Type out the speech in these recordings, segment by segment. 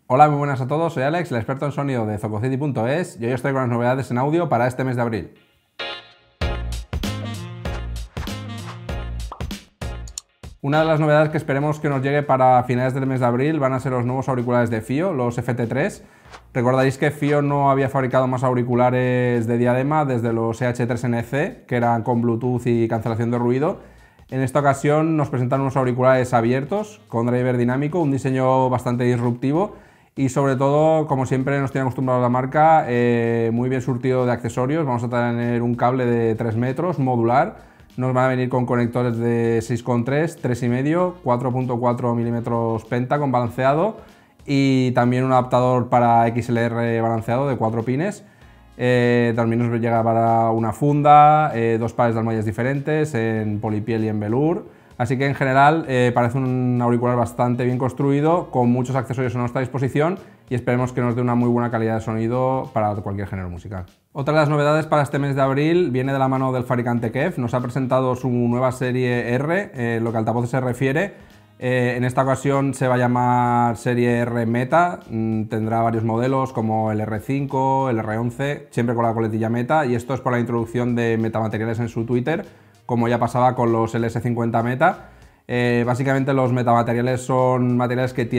Hola, muy buenas a todos, soy Alex, el experto en sonido de Zococity.es y hoy estoy con las novedades en audio para este mes de abril. Una de las novedades que esperemos que nos llegue para finales del mes de abril van a ser los nuevos auriculares de FiiO, los FT3. Recordaréis que FiiO no había fabricado más auriculares de diadema desde los EH3NC, que eran con Bluetooth y cancelación de ruido. En esta ocasión nos presentan unos auriculares abiertos, con driver dinámico, un diseño bastante disruptivo y sobre todo, como siempre nos tiene acostumbrado la marca, muy bien surtido de accesorios. Vamos a tener un cable de 3 metros modular. Nos van a venir con conectores de 6,3, 3,5, 4,4 milímetros penta con balanceado y también un adaptador para XLR balanceado de 4 pines. También nos llega para una funda, 2 pares de almohadillas diferentes en polipiel y en velour. Así que en general parece un auricular bastante bien construido, con muchos accesorios a nuestra disposición y esperemos que nos dé una muy buena calidad de sonido para cualquier género musical. Otra de las novedades para este mes de abril viene de la mano del fabricante KEF. Nos ha presentado su nueva serie R, lo que a altavoces se refiere. En esta ocasión se va a llamar serie R Meta, tendrá varios modelos como el R5, el R11, siempre con la coletilla Meta, y esto es por la introducción de metamateriales en su Twitter, como ya pasaba con los LS50 Meta. Básicamente los metamateriales son materiales que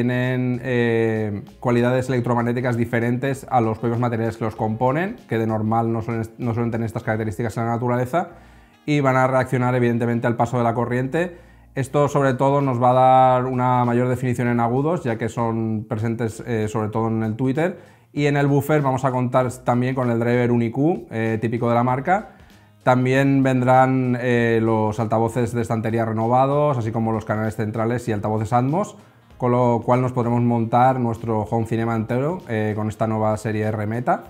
tienen cualidades electromagnéticas diferentes a los propios materiales que los componen, que de normal no suelen tener estas características en la naturaleza, y van a reaccionar evidentemente al paso de la corriente. Esto sobre todo nos va a dar una mayor definición en agudos, ya que son presentes sobre todo en el Twitter, y en el buffer vamos a contar también con el driver UniQ, típico de la marca. También vendrán los altavoces de estantería renovados, así como los canales centrales y altavoces Atmos, con lo cual nos podremos montar nuestro home cinema entero con esta nueva serie R Meta.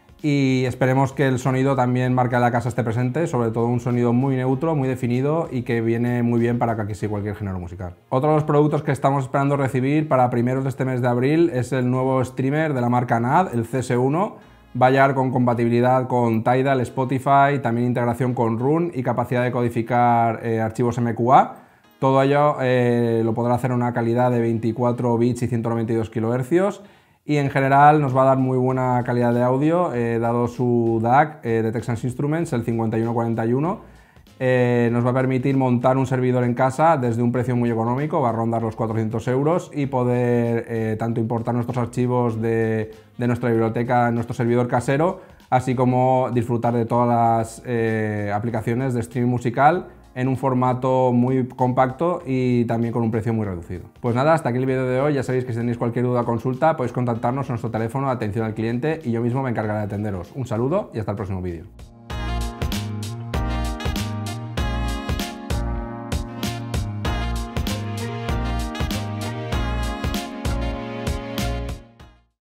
Y esperemos que el sonido también marque a la casa esté presente, sobre todo un sonido muy neutro, muy definido y que viene muy bien para casi cualquier género musical. Otro de los productos que estamos esperando recibir para primeros de este mes de abril es el nuevo streamer de la marca NAD, el CS1. Va a llegar con compatibilidad con Tidal, Spotify, también integración con Roon y capacidad de codificar archivos MQA. Todo ello lo podrá hacer a una calidad de 24 bits y 192 kHz. Y en general nos va a dar muy buena calidad de audio, dado su DAC de Texas Instruments, el 5141. Nos va a permitir montar un servidor en casa desde un precio muy económico, va a rondar los 400 euros, y poder tanto importar nuestros archivos de nuestra biblioteca en nuestro servidor casero, así como disfrutar de todas las aplicaciones de streaming musical en un formato muy compacto y también con un precio muy reducido. Pues nada, hasta aquí el vídeo de hoy. Ya sabéis que si tenéis cualquier duda o consulta podéis contactarnos en nuestro teléfono de atención al cliente y yo mismo me encargaré de atenderos. Un saludo y hasta el próximo vídeo.